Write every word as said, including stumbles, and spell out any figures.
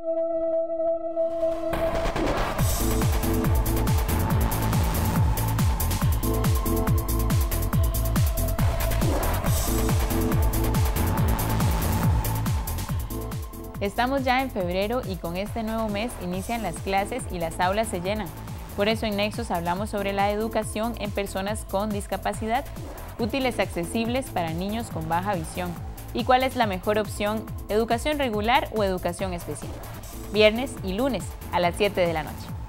Estamos ya en febrero y con este nuevo mes inician las clases y las aulas se llenan. Por eso en Nexos hablamos sobre la educación en personas con discapacidad, útiles accesibles para niños con baja visión y cuál es la mejor opción, educación regular o educación especial. Viernes y lunes a las siete de la noche.